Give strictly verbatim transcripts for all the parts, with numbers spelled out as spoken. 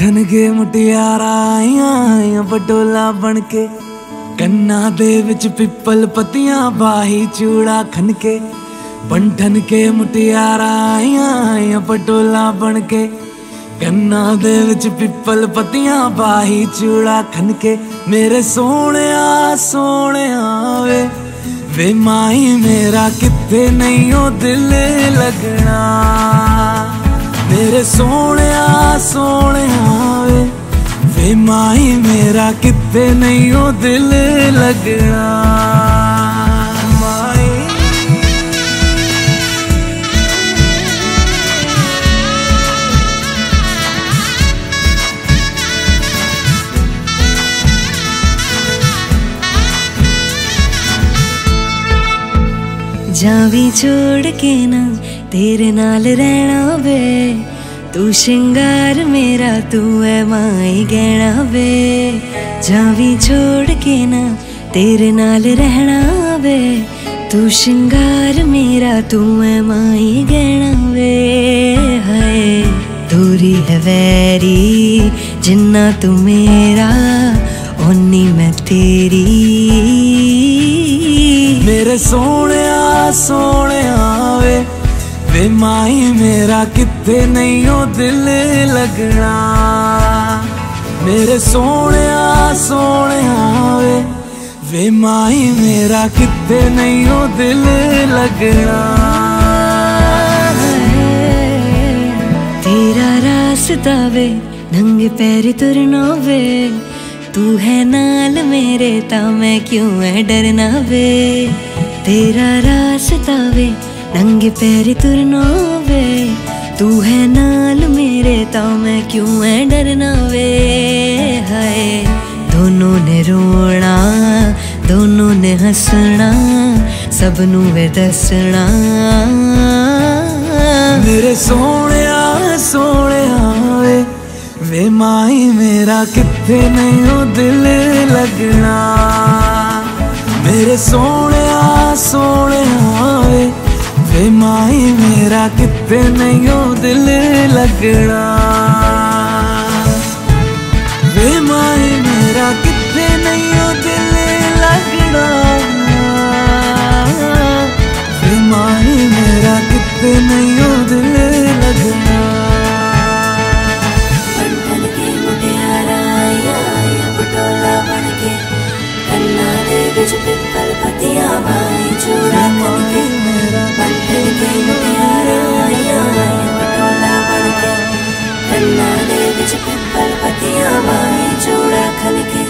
ठन के मुटियारा आईयां पटोला बन के, कन्ना दे विच पिपल पत्तियां बाही चूड़ा खन के। बंठन के मुटियारा आईयां पटोला बन के, कन्ना दे विच पिपल पत्तियां बाही चूड़ा खन के। मेरे सोहणिया सोहणिया वे वे माही मेरा किथे नहीं ओ दिल लगना। मेरे सोहणिया सोहणिया वे वे माही मेरा किथे नहीं ओ दिल लगना। जावी छोड़ के ना तेरे नाल रहना वे, तू श्रृंगार मेरा तू है माई गहना वे। जावी छोड़ के ना तेरे नाल रहना वे, तू श्रृंगार मेरा तू है माई गहना वे। हाय दूरी है वैरी जिन्ना तू मेरा ओनी मैं तेरी। मेरे सोहणिया सोहणिया वे वे माही मेरा किथे नहीं ओ दिल लगना। मेरे सोहणिया सोहणिया वे वे माही मेरा किथे नहीं ओ दिल लगना। तेरा रास्ता वे नंगे पैर तुरना वे, तू है नाल मेरे ता मैं क्यों है डरना वे। तेरा रास्ता वे नंगे पैर तुरना वे, तू है नाल मेरे ता मैं क्यों है डरना वे। हाय दोनों ने रोना दोनों ने हंसना सबनू वे दसना। मेरे सोहणिया सोहणिया वे वे माही मेरा किथे नहीं ओ दिल लगना। मेरे सोहणिया सोहणिया वे वे माही मेरा किथे नहीं ओ दिल लगना। वे माही मेरा किथे नहीं ओ दिल लगना। वे माही मेरा किथे नहीं ओ दिल लगना। पिपल पतिया बाई चूड़ा खन के, बंठन के मुटियारा आईयां पटोला बन के, कन्ना दे विच पिपल पतिया बाई चूड़ा खन के।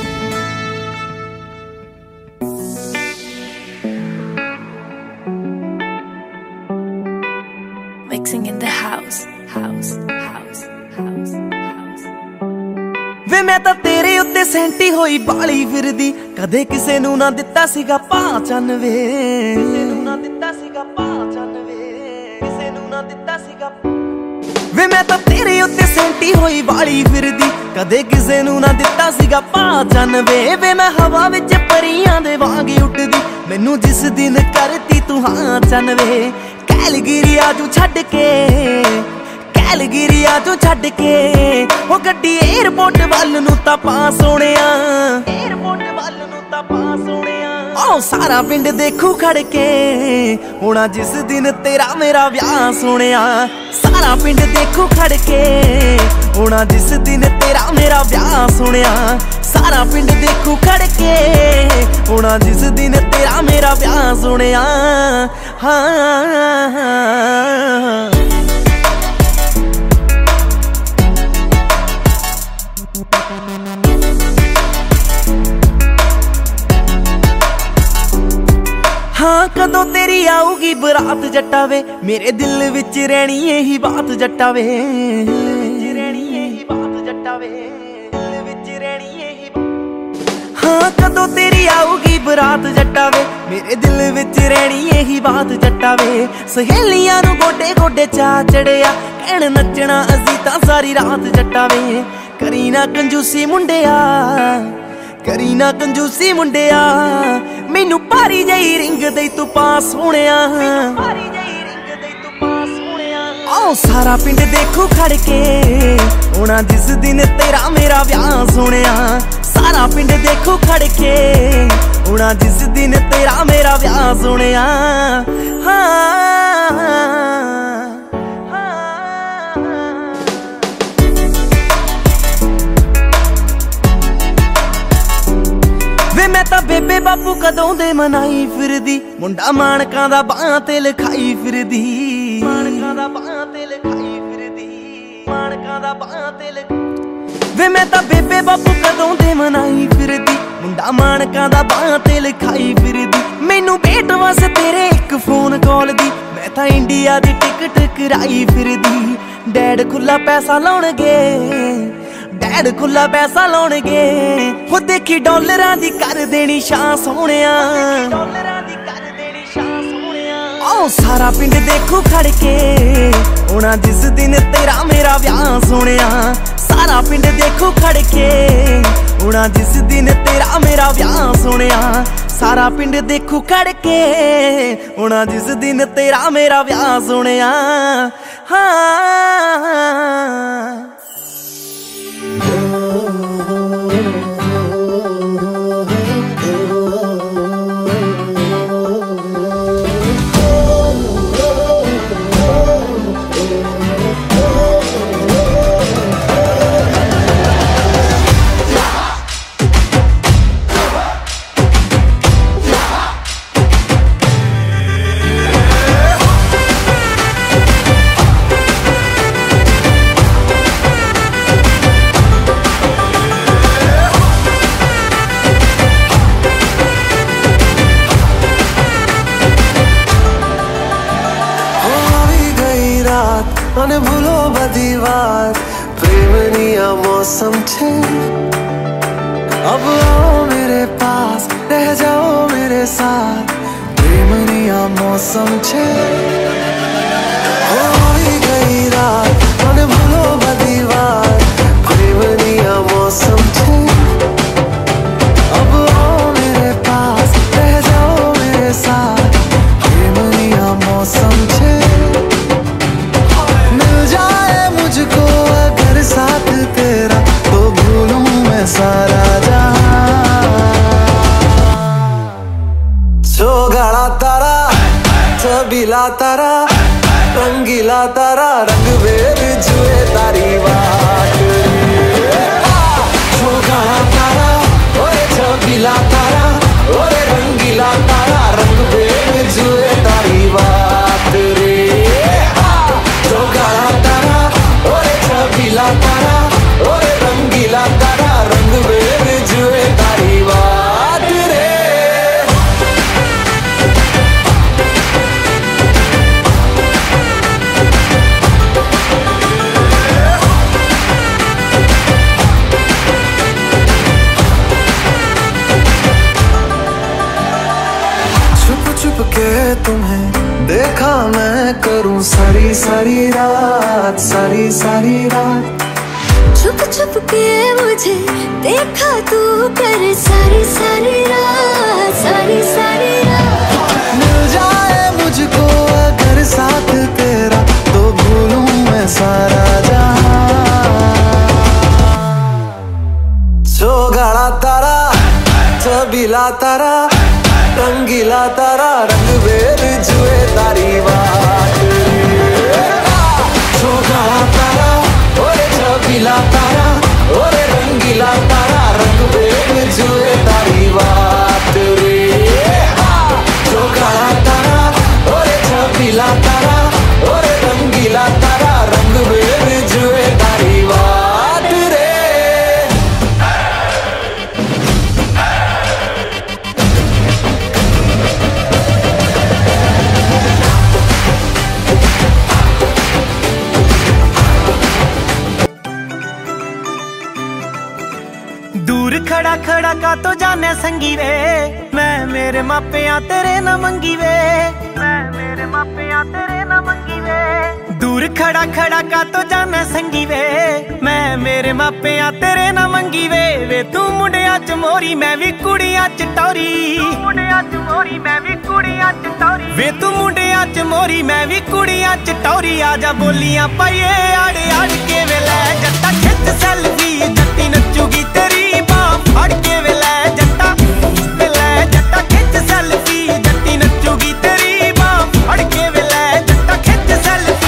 Mixing in the house, house, house, house, house. वे मैं तां तेरे उत्ते सैंटी होई बाली फिरदी, कदे किसे नू ना दिता सीगा पहचान वे। किसे नू ना दिता सीगा पहचान वे, किसे नू ना दिता सीगा। वे मैं तां तेरे उत्ते सैंटी होई बाली फिरदी, कदे किसे नू ना दिता सीगा पहचान वे। वे मैं हवा विच परियां दे वांग उड़दी, मैनू जिस दिन करती तू हां चन वे। कैलगिरी आजू छड्ड के कैलगिरी आजू छड्ड के ओ गड्डी एयरपोर्ट वल नू तां पा सोहणिया। एयरपोर्ट वल नू तां पा सोहणिया। ओ सारा पिंड देखू खड़ के होना जिस दिन तेरा मेरा विआह सोहणिया। सारा पिंड देखू खड़ के होना जिस दिन तेरा मेरा विआह सोहणिया। सारा पिंड देखू खड़ के होना जिस दिन तेरा मेरा विआह सोहणिया। हाँ हाँ कदों तेरी आऊगी बरात जट्टा वे, मेरे दिल विच रहनी यही बात जट्टा वे। रहनी यही बात जट्टा वे, दिल विच रहनी यही बात। हाँ कदों तेरी आऊगी बरात जट्टा वे, मेरे दिल विच रहनी यही बात जट्टा वे। सहेलियां नू गोडे गोडे चा चढ़िया, कहण नचना असीं तां सारी रात जट्टा वे। करी ना कंजूसी मुंडिया करी ना कंजूसी मुंडिया, मैनू भारी जही रिंग दई तू पा सोहणिया। आओ सारा पिंड देखू खड़ के होना जिस दिन तेरा मेरा ब्याह सुनिया। सारा पिंड देखू खड़ के होना जिस दिन तेरा मेरा ब्याह सुनिया। हाँ, वे मैं तां बेबे बापू कदों दे मनाई फिरदी, मुंडा माणकां दा बाहां ते लिखाई फिरदी। माणकां दा बाहां ते लिखाई फिरदी, माणकां दा बाहां ते लिखाई। वे मैं तां बेबे बापू कदों दे मनाई फिरदी, मुंडा माणकां दा बाहां ते लिखाई फिरदी। मैनू भेट वस तेरे एक फोन कॉल दी, मैं तां इंडिया दी टिकट कराई फिरदी। डैड खुला पैसा लाउणगे, डैड खुला पैसा लाउणगे, हो देखी डॉलरां दी कर देनी शां सोहणिया। डॉलरां दी कर देनी शां सोहणिया। आओ सारा पिंड देखू खड़ के होना जिस दिन तेरा मेरा ब्याह सुनिया। सारा पिंड देखू खड़ के होना जिस दिन तेरा मेरा ब्याह सुनिया। सारा पिंड देखू खड़ के होना जिस दिन तेरा मेरा ब्याह सुनिया। हाँ, અને ભૂલો બધી વાત પ્રેમની આ મૌસમ છે। अब आओ मेरे पास रह जाओ मेरे साथ प्रेमनी आ मौसम छे। हो आई गई रात અને ભૂલો બધી વાત પ્રેમની આ मौसम छे। अब आओ मेरे पास रह जाओ मेरे साथ प्रेमनी आ मौसम छे। मुझको अगर साथ तेरा तो भूलूं मैं सारा जहां। सोगाड़ा तारा छबीला तारा रंगीला तारा रंग बेर जुए तारी बात। सोगाड़ा तारा ओए छबीला तारा ओए रंगीला तारा रंग बेर जुए तारी बात रे। सोगाड़ा तारा ओरे छबीला तारा ओरे रंगीला तारा रंग बेर जुए तारी बात रे। छुप छुप के तुम्हें देखा मैं करूं सारी सारी रात सारी सारी रात। छुप छुप के मुझे देखा तू कर सारी सारी रात सारी सारी रात। मिल जाए मुझको अगर साथ तेरा तो भूलूं मैं सारा जहां। सोगाड़ा तारा छबीला तारा रंगीला तारा रंग बेर जुए तारी बात। सोगाड़ा तारा ओरे छबीला तारा ओरे रंगीला तारा रंग बेर जुए तारी बात रे। सोगाड़ा तारा ओरे छबीला तारा ओरे रंगीला तारा रंग बेर जुए तारी बात रे। दूर खड़ा खड़ा का तो जाने संगी वे, मैं मेरे मापियां तेरे ना मंगी वे। मैं मेरे मापियां तेरे ना मंगी वे। दूर खड़ा खड़ा का तो जाना संगी वे, मैं मेरे मापिया तेरे ना मंगी वे। वे तू मुंडिया च मोरी मैं भी कुड़िया च टौरी, मुंडिया च मोरी मैं भी कुड़िया च टौरी। वे तू मुंडिया च मोरी मैं भी कुड़िया च टौरी। आजा बोलियां पाइए आड़े आड़ के वे लै जट्टा खिच सेल्फी, जट्टी नचूगी तेरी बाह फड़ के वे लै जट्टा, वे लै जट्टा खिच सेल्फी, जट्टी नचूगी तेरी बाह फड़ के वे लै जट्टा खिच सेल्फी।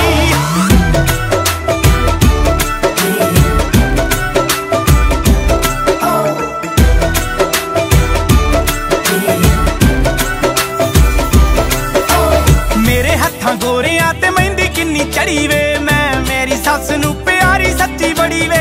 मेरे हत्थां गोरियां ते मेहंदी किन्नी चढ़ी वे, मैं मेरी सस नू प्यारी सच्ची बड़ी वे।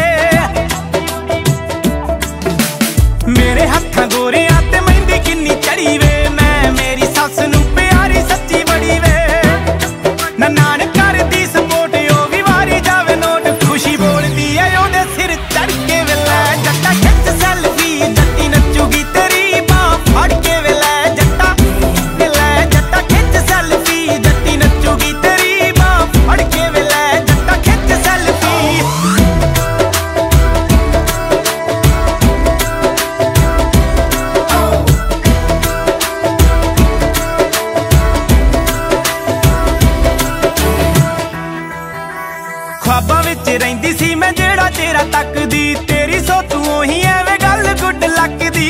मेरे हत्थां गोरियां ते मेहंदी किन्नी चढ़ी वे, मैं मेरी सस नू प्यारी सच्ची बड़ी वे। नान कर दी सपोर्ट ओ भी वारी जावे नोट, खुशी बोलदी है ओदे सिर चढ़ के वे लै जट्टा खिच सेल्फी, जट्टी नचूगी तेरी बाह फड़ के वे लै जट्टा, वे लै जट्टा खिच सेल्फी, जट्टी नचूगी तेरी बाह फड़ के वे लै जट्टा खिच सेल्फी। ख्वाबां विच रहिंदी सी मैं जेड़ा तेरा तकदी, तेरी सोतू ओही एवें गल गुड लगदी।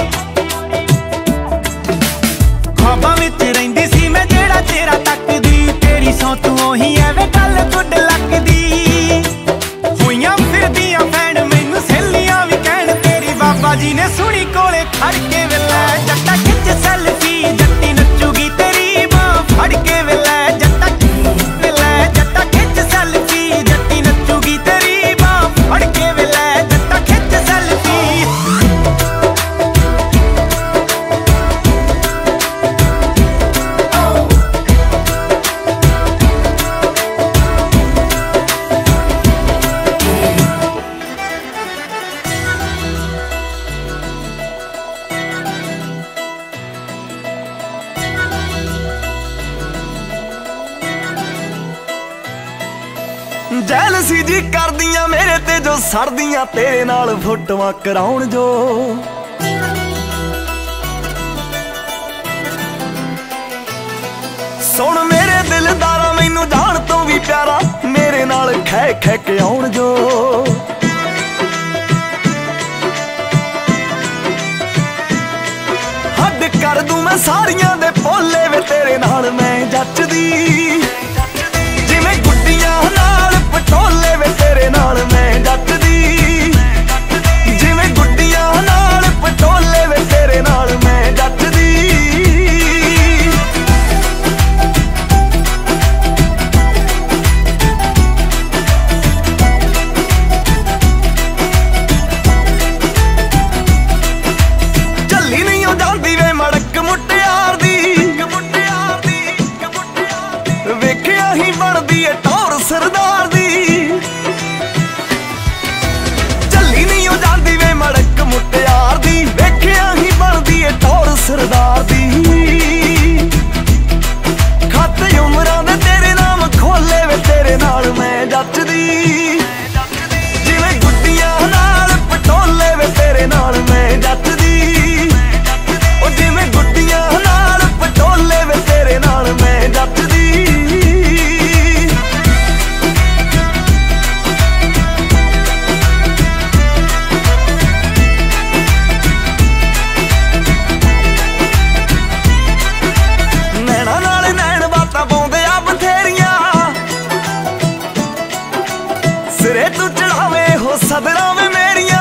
ख्वाबां विच रहिंदी सी मैं जेड़ा तेरा तकदी, तेरी सोतू ओही एवें गल गुड लगदी। होइयां फिरदियां फैन मैनू सहेलियां भी कहण, तेरी बाबा जी ने सुनी कोले खड़ के वे लै जट्टा खिच सेल्फी, जट्टी नचूगी तेरी बाह फड़ के वे लै जट्टा, वे लै जट्टा खिच सेल्फी, जट्टी नचूगी तेरी बाह फड़ के वे लै जट्टा खिच सेल्फी। ਜੈਲਸੀ ਜੀ ਕਰਦੀਆਂ ਮੇਰੇ ਤੇ ਜੋ ਸੜਦੀਆਂ, ਤੇਰੇ ਨਾਲ ਫੋਟੋਆਂ ਕਰਾਉਣ ਜੋ। ਸੁਣ ਮੇਰੇ ਦਿਲਦਾਰਾ ਮੈਨੂੰ ਜਾਣ ਤੋਂ ਵੀ ਪਿਆਰਾ, ਮੇਰੇ ਨਾਲ ਖੈ ਖੈ ਕੇ ਆਉਣ ਜੋ। ਹੱਦ ਕਰ ਦੂੰ ਮੈਂ ਸਾਰੀਆਂ ਦੇ ਭੋਲੇ ਵੇ, ਤੇਰੇ ਨਾਲ ਮੈਂ ਜੱਚਦੀ। ਜਿਵੇਂ ਗੁੱਡੀਆਂ ਨਾਲ ਪਟੋਲੇ ਵੇ, ਤੇਰੇ ਨਾਲ ਮੈਂ ਜੱਚਦੀ। ਜਿਵੇਂ ਗੁੱਡੀਆਂ ਨਾਲ ਪਟੋਲੇ ਵੇ, ਤੇਰੇ ਨਾਲ ਮੈਂ ਜੱਚਦੀ। ਝੱਲੀ ਨਹੀਂ ਉਹ ਜਾਂਦੀ ਵੇ ਮੜਕ ਮੁਟਿਆਰ ਦੀ, ਵੇਖਿਆ ਹੀ ਬਣਦੀ ਏ ਟੌਰ ਸਰਦਾਰ ਦੀ। ਝੱਲੀ ਨਹੀਂ ਉਹ ਜਾਂਦੀ ਵੇ ਮੜਕ ਮੁਟਿਆਰ ਦੀ, ਵੇਖਿਆ ਹੀ ਬਣਦੀ ਏ ਟੌਰ ਸਰਦਾਰ ਦੀ। ਖਾਤੇ ਉਮਰਾਂ ਦੇ ਤੇਰੇ ਨਾਮ ਖੋਲੇ ਵੇ, ਤੇਰੇ ਨਾਲ ਮੈਂ ਜੱਚਦੀ। ਜਿਵੇਂ ਗੁੱਡੀਆਂ ਨਾਲ ਪਟੋਲੇ ਵੇ, ਤੇਰੇ ਨਾਲ ਮੈਂ ਜੱਚਦੀ। ਉਹ ਜਿਵੇਂ ਗੁੱਡੀਆਂ ਨਾਲ ਪਟੋਲੇ ਵੇ, ਤੇਰੇ ਨਾਲ ਮੈਂ ਜੱਚਦੀ। ਨੈਣਾ ਨਾਲ ਨੈਣ ਬਾਤਾਂ ਪਾਉਂਦੇ ਆ ਬਥੇਰੀਆਂ, ਸਿਰੇ ਤੂੰ ਚੜਾਵੇ ਹੋ ਸਦਰਾਂ ਵੇ ਮੇਰੀਆਂ।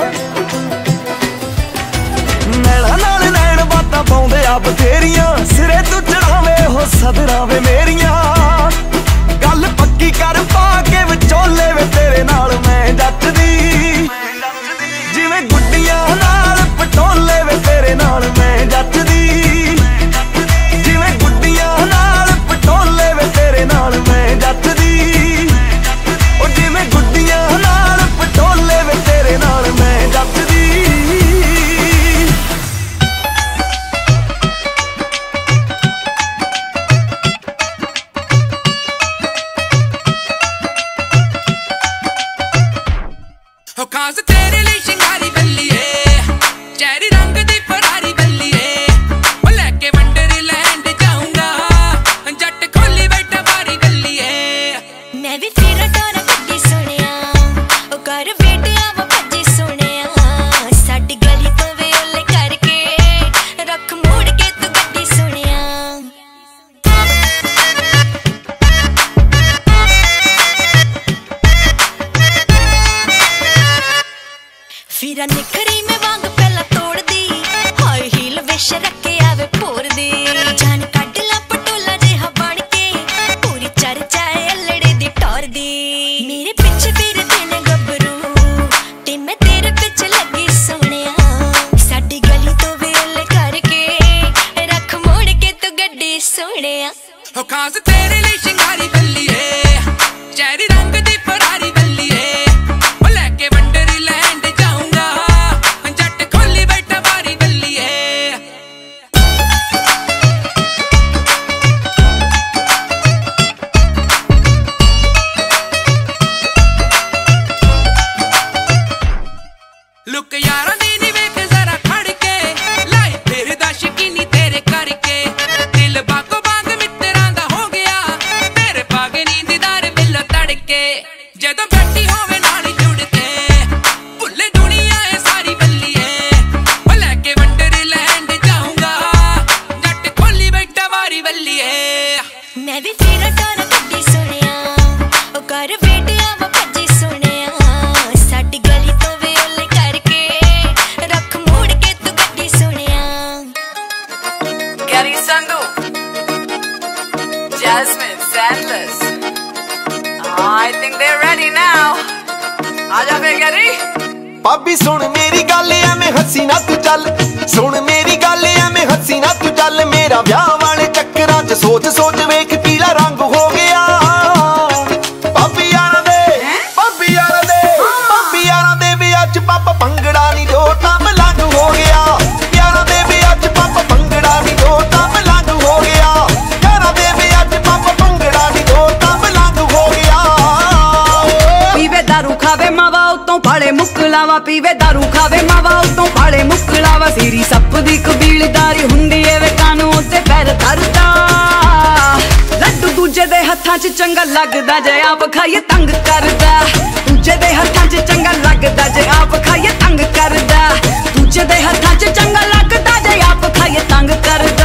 ਨੈਣਾ ਨਾਲ ਨੈਣ ਬਾਤਾਂ ਪਾਉਂਦੇ ਆ ਬਥੇਰੀਆਂ, ਸਿਰੇ ਤੂੰ ਚੜਾਵੇ ਹੋ ਸਦਰਾਂ ਵੇ ਮੇਰੀਆਂ। ਗੱਲ ਪੱਕੀ ਕਰ ਪਾ ਕੇ ਵਿਚੋਲੇ ਵੇ, ਤੇਰੇ ਨਾਲ ਮੈਂ ਜੱਚਦੀ। ਜਿਵੇਂ ਗੁੱਡੀਆਂ ਨਾਲ ਪਟੋਲੇ ਵੇ, ਤੇਰੇ ਨਾਲ ਮੈਂ ਜੱਚਦੀ। ਜਿਵੇਂ ਗੁੱਡੀਆਂ ਨਾਲ ਪਟੋਲੇ ਵੇ, ਤੇਰੇ ਨਾਲ ਮੈਂ ਜੱਚਦੀ। ਉਹ ਜਿਵੇਂ ਗੁੱਡੀਆਂ ਨਾਲ ਪਟੋਲੇ ਵੇ, ਤੇਰੇ ਨਾਲ ਮੈਂ ਜੱਚਦੀ। मेरा निखरी में वांग पहला तोड़ दी हाई हील विश रखे आवे पोर दी जान कट ला पटोला जिहा बन के पूरी चर्चा है अल्लड़े दी टोर दी मेरे पिछे फिरदे ने गबरू ते मैं तेरे पिछे लगी सोहणिया साडी गली तो वेल करके रख मोड़ के तू गड्डी सोहणिया हो खास तेरे लिए शिंगारी बल्ली है चेरी रंग दी फरारी बल्ली है वो लेके वंडरलैंड जाऊंगा जट खोली बैठा बारी बल्ली है लुक यारा दी नी वेख जरा खड़ के लाई फिर दा शकीनी तेरे करके दिल बाको बाग मित्तरां दा हो गया तेरे पागे नींददार बिल्लो तड़के जदों बैठी होवे नाल जुड़ के भुल्ले दुनिया है सारी बल्ली है वो लेके वंडरलैंड जाऊंगा जट खोली बैठा बारी बल्ली है मैं भी तेरा टारा गड्डी सुनिया ओ कर बेटिया वो भज्जी सुनिया साडी गली तो वेल करके रख मोड़ के तू गड्डी सुनिया Gary Sandhu, Jasmine Sandless. I think they're ready now. आजा फे Gary. भाभी सुन मेरी गल एवें हसी ना तू चल सुन मेरी गल एवें हसी ना तू चल मेरा ब्याह वाले चक्करां च सोच सोच वेख पीला रंग हो गया भाभी यारा दे भाभी यारा दे भाभी यारा दे विआह च पापा भंगड़ा नी दो तां मलंग हो गया यारा दे विआह च पापा भंगड़ा नी दो तां मलंग हो गया यारा दे विआह च पापा भंगड़ा नी दो तां मलंग हो गया पीवे दारू खावे मावा उतों फाड़े मुकलावा पीवे दारू खावे मावा उतों फाड़े मुकलावा सीरी सप दी कबीलदारी हुंदी ए वे कानू उत्ते पैर धरदा लड्डू दूजे दे हत्थां च चंगा लगदा जे आप खाइए तंग करदा दूजे दे हत्थां च चंगा लगदा जे आप खाइए तंग करदा दूजे दे हत्थां च चंगा लगदा जे आप खाइए तंग करदा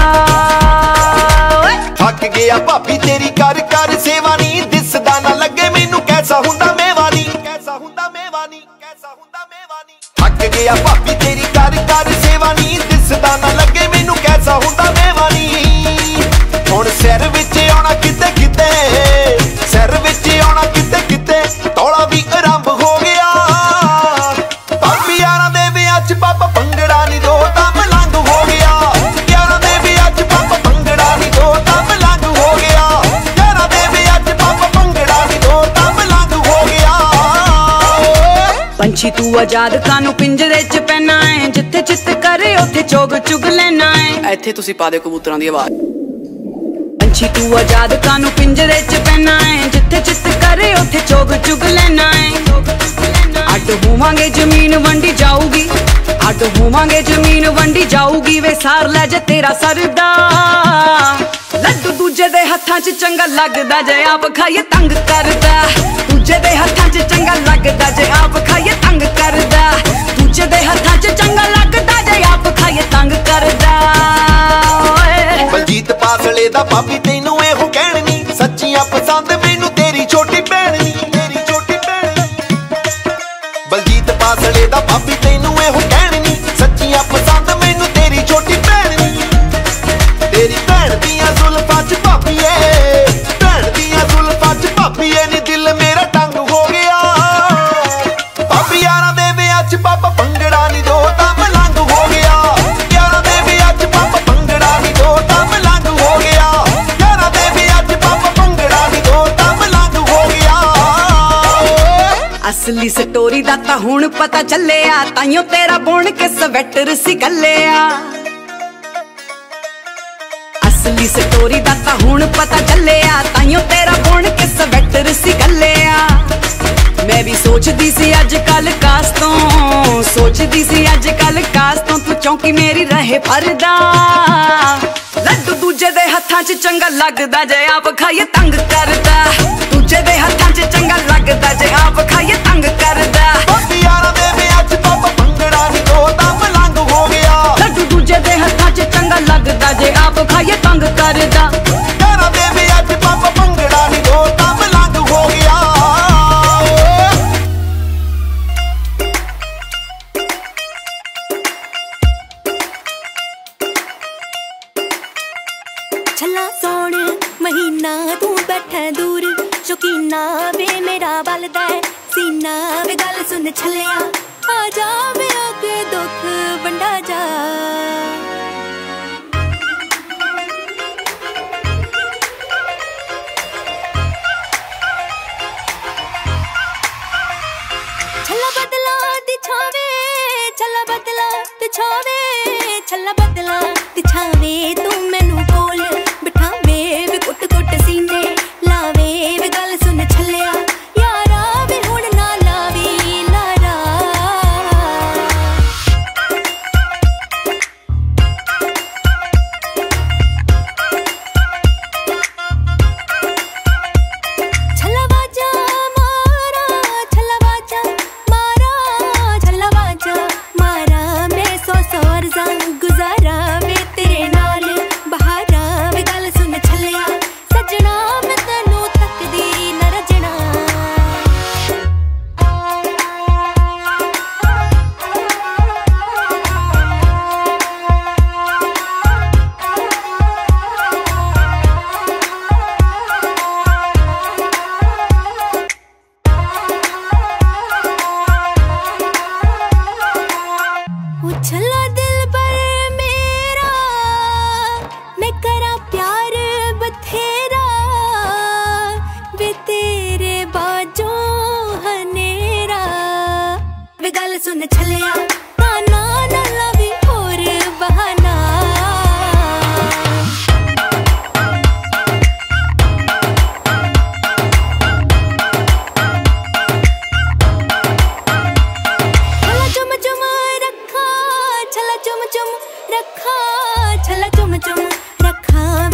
थक गया भाभी तेरी कर कर सेवा नी दिसदा ना लगे मैनू कैसा हुंदा मेवानी कैसा हुंदा मेवानी कैसा हुंदा मेवानी थक गया भाभी तेरी कर कर सेवा नी दिसदा ना लगे मैनू कैसा हुंदा मेवानी हुण सिर विच आउणा किते किते सिर विच आउणा किते किते तौला भी आरंभ हो गया भाभी यारां दे विआह च पापा भंगड़ा नी दो तां मलंग हो गया यारां दे विआह च पापा भंगड़ा नी दो तां मलंग हो गया यारां दे विआह च पापा भंगड़ा नी दो तां मलंग हो गया पंछी तू आजाद कानू पिंजरे च पैना है जिथे चित करे उथे चोग चुग लेना है ਇੱਥੇ ਤੁਸੀਂ ਪਾ ਦੇ ਕਬੂਤਰਾਂ ਦੀ ਆਵਾਜ਼ पंछी तू आजाद कानू पिंजरे च पैना है जिथे चित करे उथे चोग चुग लेना है अड होवांगे जमीन वंडी जाऊगी अड होवांगे जमीन वंडी जाऊगी वे सार ले जे तेरा सरदा लड्डू दूजे दे हत्थां च चंगा लगदा जे आप खाइए तंग करदा दूजे दे हत्थां च चंगा लगदा जे आप खाइए तंग करदा दूजे दे हत्थां च चंगा लगदा जे आप खाइए तंग करदा बलजीत पासले दा भाभी तैनू एहो कहण नी सच्चियां पसंद मैनू तेरी छोटी भैन नी तेरी छोटी भैन बलजीत पासले दा भाभी तैनू एहो कहण नी सच्चियां पसंद मैनू तेरी छोटी भैन नी तेरी भैन दियां जुल्फां च भाभी ए भैन दियां जुल्फां च भाभी ए नी दिल मेरा टंग हो गया भाभी यारां दे विआह च पापा भंगड़ा नी दो तां मलंग हो गया यारां दे विआह च पापा भंगड़ा नी दो तां मलंग हो गया यारां दे विआह च पापा भंगड़ा नी दो तां मलंग हो गया असली स्टोरी दा तां हुण पता चलिया ताइयों तेरा बुन के स्वेटर सी गलिया असली स्टोरी दा तां हुण पता चलिया ताइयों तेरा बुन के स्वेटर सी गलिया मैं भी सोचदी सी अज कल कास तो सोचदी सी अज कल कास तो तू चौंकी मेरी रहे फरदा लड्डू दूजे दे हत्थां च चंगा लगदा जे आप खाइए तंग करदा दूजे दे हत्थां च चंगा लगदा जे आप खाइए तंग करदा भाभी यारां दे विआह च पापा भंगड़ा नी दो तां मलंग हो गया लड्डू दूजे दे हत्थां च चंगा लगदा जे आप खाइए तंग करदा यारां दे विआह च पापा भंगड़ा नी दो तां मलंग हो गया ना वे गल सुन छलिया आ जा मेरा के दुख बंडा जा छल्ला बदला दिछावे छल्ला बदला दिछावे छल्ला बदला दिछावे तू मैनू कोल बिठावे वे कुट कुट सीने लावे वे गल सुन छलिया यारा वे हुण ना लावी लारा छल्ला बाजा मारा छल्ला बाजा मारा छल्ला बाजा मारा मैं सौ सौ अर्ज़ां गुजारा वे तेरे नाल बहारा वे गल सुन छलिया सजना मैं तैनू तकदी न रजना उछला दिल पर मेरा मैं करा प्यार बथेरा वे तेरे बाजों हनेरा वे गल सुन छलिया ताना ना लावी और बहाना छला चुम चुम रखा छला चुम चुम रखा छला चुम चुम रखा